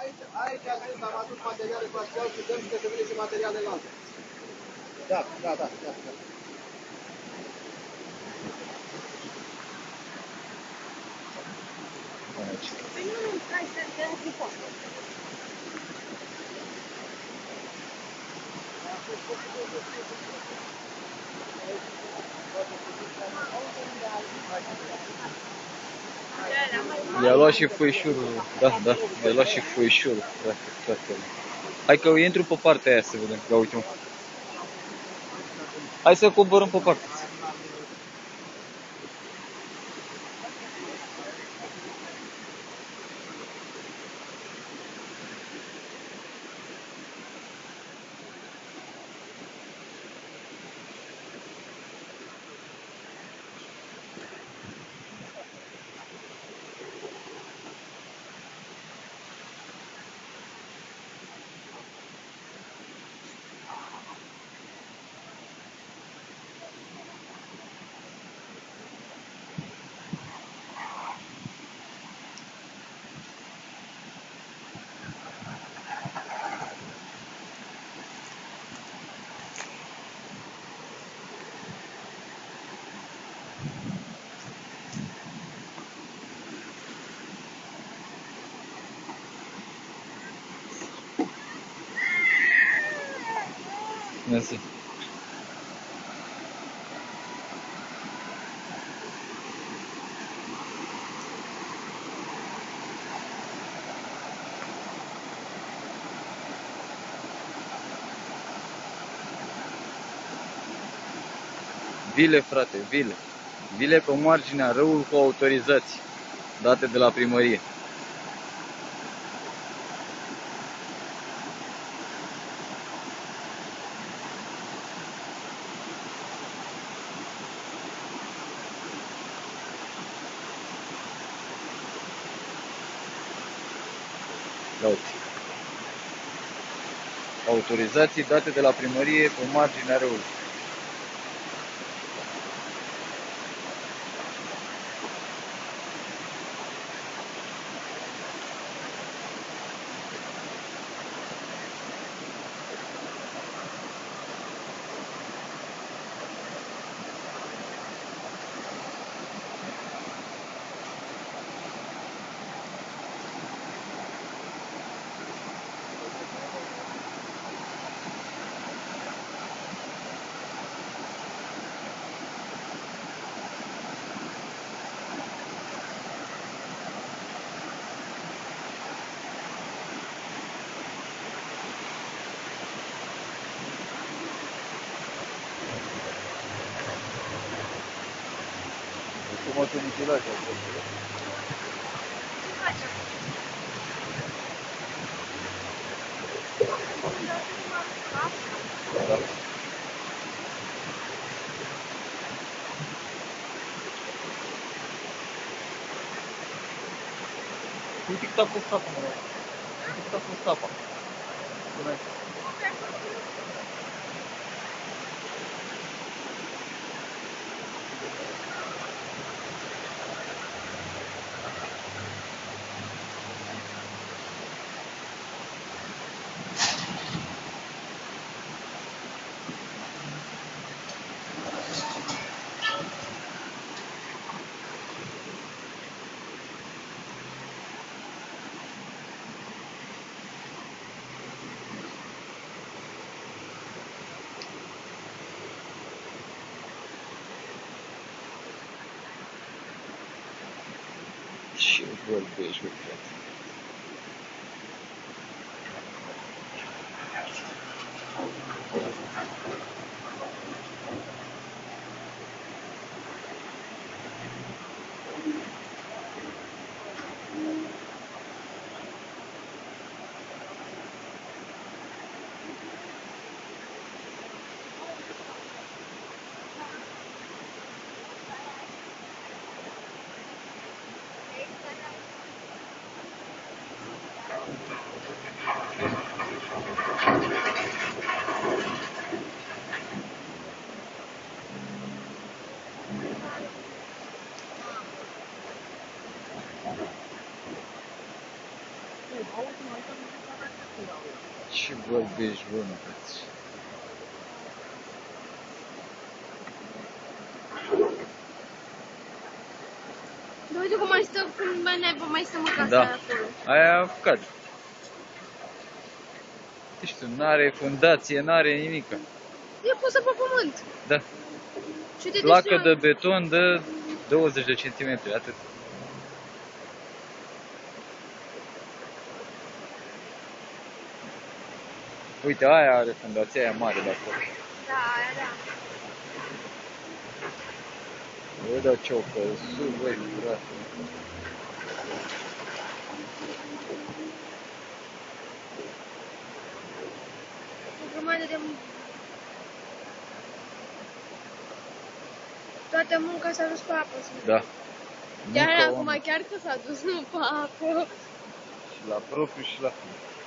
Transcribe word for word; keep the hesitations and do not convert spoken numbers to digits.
Aici, aici sunt, am adus materiale parțial și dăm și că vine și materialele alte. Da, da, da, da, da. Păi nu, nu, hai să dăm tricou. I-a luat și foișorul, da, da, i-a luat și foișorul, frate, frate. Hai că intru pe partea aia să vedem, ia uite-mă. Hai să coborăm pe partea. Mersi. Vile, frate, vile. Vile pe marginea râului cu autorizații date de la primărie. Uite. Autorizații date de la primărie pe marginea râului. Cum o să mutilați acolo? Da. Uite cât a fost apa, mă. Uite cât a fost apa. Până aici. Ce vorbești, bă, frate? Ce vorbești, bă, mă, frate? Dar uite cum mai stă, cum mai naiba, mai stă mă casa Da. aia acolo. Aia a apucat. Nu știu, n-are fundație, n-are nimica. E pusă pe pământ. Da. Și uite, Placă deci, de beton de douăzeci de centimetri, atât. Uite, aia are fundația aia mare de acolo. Da, aia, da. Bă, dar ce-o căzut, băi, frate. O grămadă de... Toată munca s-a dus pe apă. Da. Chiar Munca acum omului. chiar că s-a dus pe apă. Și la propriu și la fine.